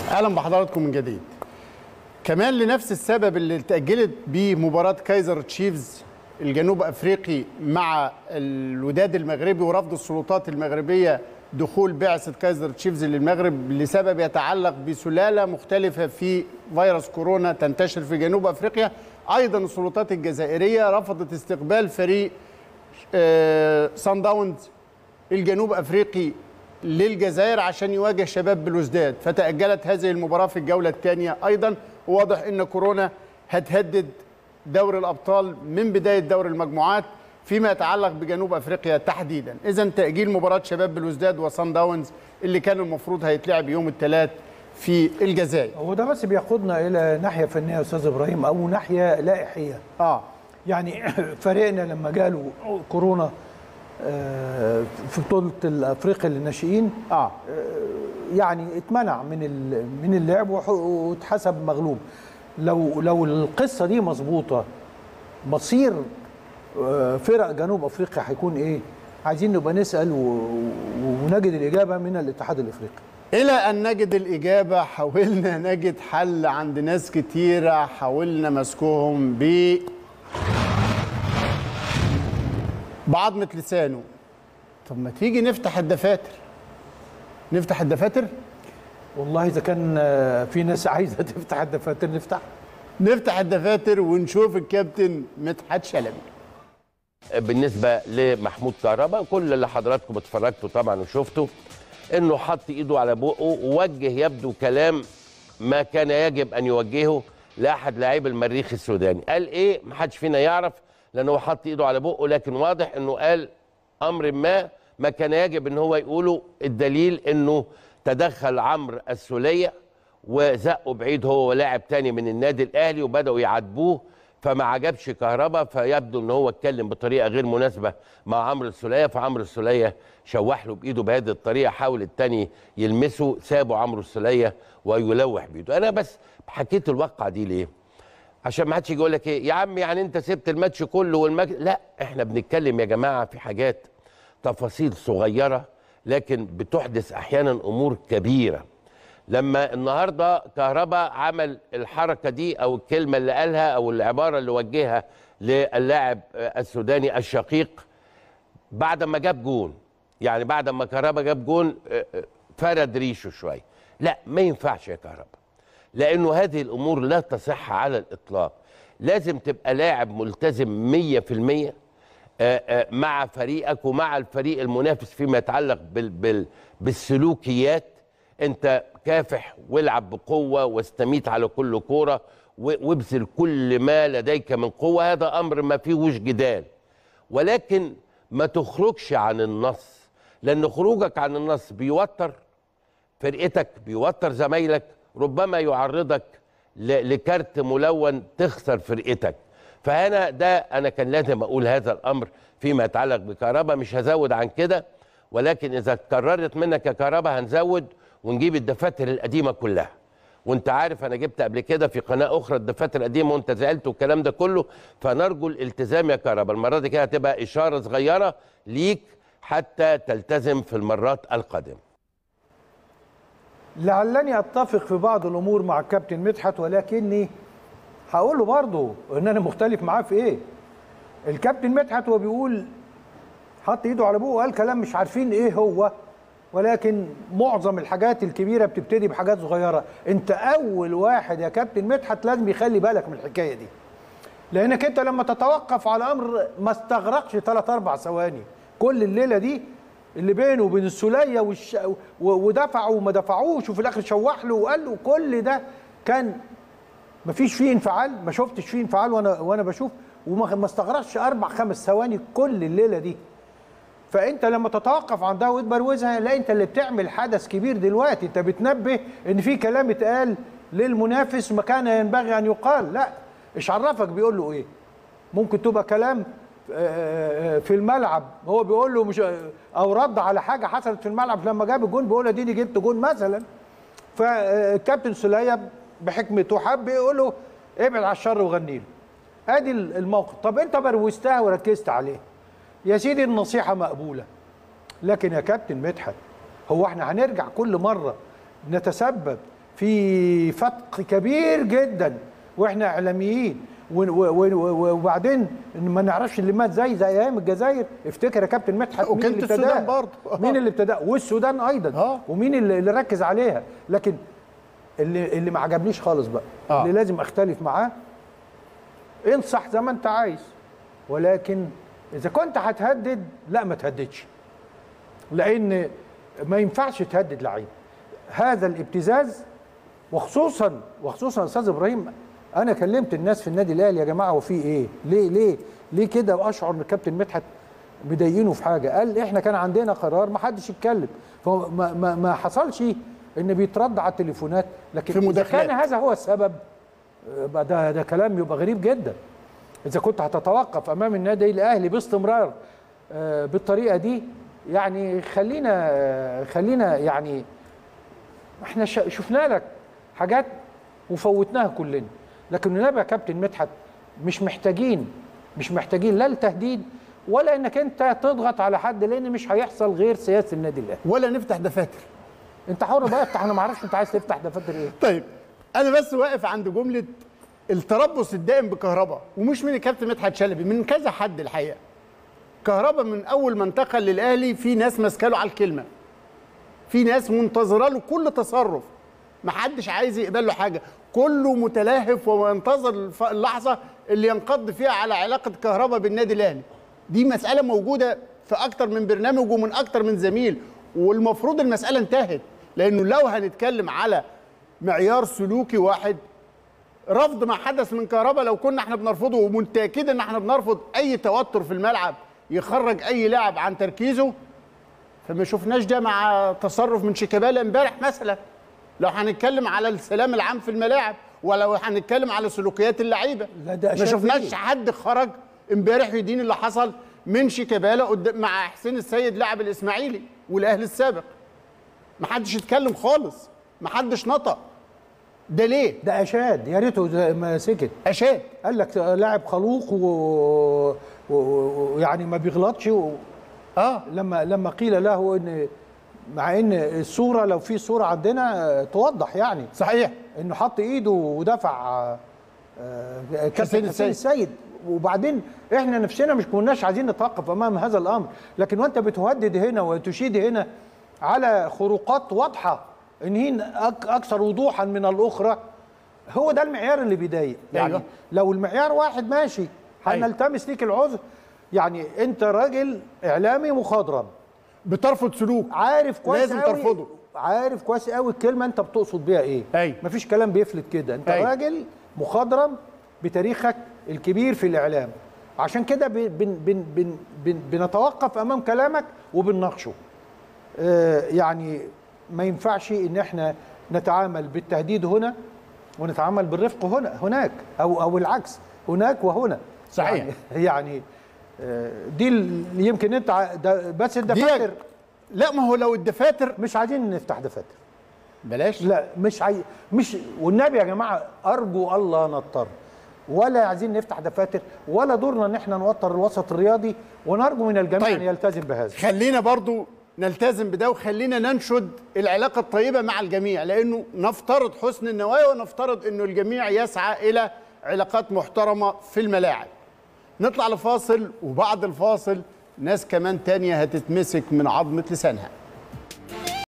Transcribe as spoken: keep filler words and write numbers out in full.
اهلا بحضراتكم من جديد. كمان لنفس السبب اللي اتأجلت بيه مباراة كايزر تشيفز الجنوب افريقي مع الوداد المغربي ورفض السلطات المغربيه دخول بعثة كايزر تشيفز للمغرب لسبب يتعلق بسلالة مختلفة في فيروس كورونا تنتشر في جنوب افريقيا. ايضا السلطات الجزائرية رفضت استقبال فريق صن داونز الجنوب افريقي للجزائر عشان يواجه شباب بلوزداد، فتأجلت هذه المباراة في الجولة الثانية. ايضا واضح ان كورونا هتهدد دوري الابطال من بداية دور المجموعات فيما يتعلق بجنوب افريقيا تحديدا. اذا تأجيل مباراة شباب بلوزداد وصن داونز اللي كان المفروض هيتلعب يوم الثلاث في الجزائر. هو ده بس بياخدنا الى ناحيه فنيه يا استاذ ابراهيم او ناحيه لائحيه. اه يعني فريقنا لما جاله كورونا في بطوله الافريقيا للناشئين اه يعني اتمنع من من اللعب واتحسب مغلوب. لو لو القصه دي مظبوطه مصير فرق جنوب افريقيا هيكون ايه؟ عايزين نبقى نسال ونجد الاجابه من الاتحاد الافريقي. إلى أن نجد الإجابة حاولنا نجد حل عند ناس كتيرة، حاولنا مسكهم ب بعضمة لسانه. طب ما تيجي نفتح الدفاتر نفتح الدفاتر والله إذا كان في ناس عايزة تفتح الدفاتر نفتح نفتح الدفاتر ونشوف الكابتن مدحت شلبي. بالنسبة لمحمود كهربا كل اللي حضراتكم اتفرجتوا طبعا وشفتوا انه حط ايده على بقه ووجه يبدو كلام ما كان يجب ان يوجهه لاحد لاعبي المريخ السوداني. قال ايه ما حدش فينا يعرف لانه حط ايده على بقه، لكن واضح انه قال امر ما ما كان يجب ان هو يقوله. الدليل انه تدخل عمرو السوليه وزقه بعيد هو ولاعب تاني من النادي الاهلي وبداوا يعاتبوه، فما عجبش كهربا، فيبدو ان هو اتكلم بطريقه غير مناسبه مع عمرو السوليه، فعمرو السوليه شوح له بايده بهذه الطريقه، حاول الثاني يلمسه سابه عمرو السوليه ويلوح بايده. انا بس حكيت الواقعه دي ليه؟ عشان ما حدش يجي يقول لك ايه يا عم يعني انت سبت الماتش كله والماتش. لا، احنا بنتكلم يا جماعه في حاجات تفاصيل صغيره لكن بتحدث احيانا امور كبيره. لما النهارده كهربا عمل الحركه دي او الكلمه اللي قالها او العباره اللي وجهها للاعب السوداني الشقيق بعد ما جاب جون، يعني بعد ما كهربا جاب جون فرد ريشه شويه. لا، ما ينفعش يا كهربا، لانه هذه الامور لا تصح على الاطلاق. لازم تبقى لاعب ملتزم مية في المية مع فريقك ومع الفريق المنافس فيما يتعلق بال بال بالسلوكيات. انت كافح والعب بقوه واستميت على كل كوره وابذل كل ما لديك من قوه، هذا امر ما فيهوش جدال، ولكن ما تخرجش عن النص، لان خروجك عن النص بيوتر فرقتك بيوتر زمايلك، ربما يعرضك لكارت ملون تخسر فرقتك. فهنا ده انا كان لازم اقول هذا الامر فيما يتعلق بكهربا، مش هزود عن كده، ولكن اذا اتكررت منك يا كهربا هنزود ونجيب الدفاتر القديمه كلها. وانت عارف انا جبت قبل كده في قناه اخرى الدفاتر القديمه وانت زعلت والكلام ده كله، فنرجو الالتزام يا كهربا. المره دي كده هتبقى اشاره صغيره ليك حتى تلتزم في المرات القادمه. لعلني اتفق في بعض الامور مع الكابتن مدحت، ولكني هقول له برضه ان انا مختلف معاه في ايه. الكابتن مدحت هو بيقول حط ايده على بوقه وقال كلام مش عارفين ايه هو، ولكن معظم الحاجات الكبيره بتبتدي بحاجات صغيره. انت اول واحد يا كابتن مدحت لازم يخلي بالك من الحكايه دي، لانك انت لما تتوقف على امر ما استغرقش ثلاث اربع ثواني، كل الليله دي اللي بينه وبين السوليه والش... ودفعوا وما دفعوش وفي الاخر شوح له وقال له، كل ده كان ما فيش فيه انفعال، ما شفتش فيه انفعال وانا وانا بشوف، وما استغرقش اربع خمس ثواني كل الليله دي. فانت لما تتوقف عن ده وتبروزها، لا انت اللي بتعمل حدث كبير دلوقتي، انت بتنبه ان في كلام اتقال للمنافس ما كان ينبغي ان يقال. لا، ايش عرفك بيقول له ايه؟ ممكن تبقى كلام في الملعب هو بيقول له مش، او رد على حاجه حصلت في الملعب لما جاب الجون بيقول اديني جبت جون مثلا. فالكابتن سوليه بحكمته حب يقول له ابعد على الشر وغني له. ادي الموقف. طب انت بروزتها وركزت عليه يا سيدي، النصيحه مقبوله، لكن يا كابتن مدحت هو احنا هنرجع كل مره نتسبب في فتق كبير جدا واحنا اعلاميين، وبعدين ما نعرفش اللي مات زي زي ايام الجزائر. افتكر يا كابتن مدحت مين اللي السودان برضه مين اللي ابتدى، والسودان ايضا آه. ومين اللي, اللي ركز عليها. لكن اللي اللي ما عجبنيش خالص بقى آه. اللي لازم اختلف معاه، انصح زي ما انت عايز، ولكن اذا كنت هتهدد لا ما تهددش، لان ما ينفعش تهدد لعيب. هذا الابتزاز، وخصوصا وخصوصا استاذ ابراهيم، انا كلمت الناس في النادي الاهلي يا جماعه وفي ايه؟ ليه ليه ليه كده؟ واشعر ان الكابتن مدحت مضايقينه في حاجه. قال احنا كان عندنا قرار ما حدش يتكلم، فما ما, ما حصلش ان بيترد على التليفونات. لكن في اذا مداخلات. كان هذا هو السبب ده ده كلام يبقى غريب جدا. اذا كنت هتتوقف امام النادي الاهلي باستمرار بالطريقه دي، يعني خلينا خلينا يعني احنا شفنا لك حاجات وفوتناها كلنا. لكن النبي يا كابتن مدحت مش محتاجين مش محتاجين لا التهديد ولا انك انت تضغط على حد، لان مش هيحصل غير سياسه النادي الاهلي. ولا نفتح دفاتر. انت حر بقى، افتح، انا ما اعرفش انت عايز تفتح دفاتر ايه. طيب انا بس واقف عند جمله التربص الدائم بكهرباء، ومش من الكابتن مدحت شلبي، من كذا حد الحقيقه. كهرباء من اول ما انتقل للاهلي في ناس ماسكه له على الكلمه، في ناس منتظره له كل تصرف، ما حدش عايز يقبل له حاجه، كله متلهف وينتظر اللحظه اللي ينقض فيها على علاقه كهرباء بالنادي الاهلي. دي مساله موجوده في اكتر من برنامج ومن اكتر من زميل، والمفروض المساله انتهت. لانه لو هنتكلم على معيار سلوكي واحد، رفض ما حدث من كهرباء لو كنا احنا بنرفضه، ومتاكد ان احنا بنرفض اي توتر في الملعب يخرج اي لاعب عن تركيزه، فما شفناش ده مع تصرف من شيكابالا امبارح مثلا. لو هنتكلم على السلام العام في الملاعب، ولو هنتكلم على سلوكيات اللعيبه، ما شفناش حد خرج امبارح يدين اللي حصل من شيكابالا قدام مع حسين السيد لاعب الاسماعيلي والاهلي السابق. ما حدش اتكلم خالص، ما حدش نطق. ده ليه؟ ده اشاد، يا ريته ما سكت. اشاد، قال لك لاعب خلوق ويعني و... و... ما بيغلطش و... اه لما لما قيل له ان، مع ان الصوره لو في صوره عندنا توضح يعني صحيح انه حط ايده ودفع كابتن حسين السيد. وبعدين احنا نفسنا مش كناش عايزين نتوقف امام هذا الامر، لكن وانت بتهدد هنا وتشيد هنا على خروقات واضحه ان هي اكثر وضوحا من الاخرى، هو ده المعيار اللي بيضايق. يعني أيوة. لو المعيار واحد ماشي هنلتمس ليك العذر. يعني انت راجل اعلامي مخضرم بترفض سلوك عارف كويس لازم قوي ترفضه، عارف كويس قوي الكلمه انت بتقصد بيها ايه. أيوة. مفيش كلام بيفلت كده. انت أيوة. راجل مخضرم بتاريخك الكبير في الاعلام، عشان كده بن بن بن بن بنتوقف امام كلامك وبنناقشه. آه يعني ما ينفعش ان احنا نتعامل بالتهديد هنا ونتعامل بالرفق هنا هناك، او او العكس، هناك وهنا. صحيح. يعني, يعني دي اللي يمكن انت بس الدفاتر. لا ما هو لو الدفاتر مش عايزين نفتح دفاتر، بلاش. لا مش عاي... مش والنبي يا جماعه ارجو الله نضطر، ولا عايزين نفتح دفاتر، ولا دورنا ان احنا نوتر الوسط الرياضي، ونرجو من الجميع طيب. ان يلتزم بهذا. خلينا برضو نلتزم بده، وخلينا ننشد العلاقه الطيبه مع الجميع، لانه نفترض حسن النوايا ونفترض انه الجميع يسعى الى علاقات محترمه في الملاعب. نطلع لفاصل، وبعد الفاصل ناس كمان تانية هتتمسك من عظمة لسانها.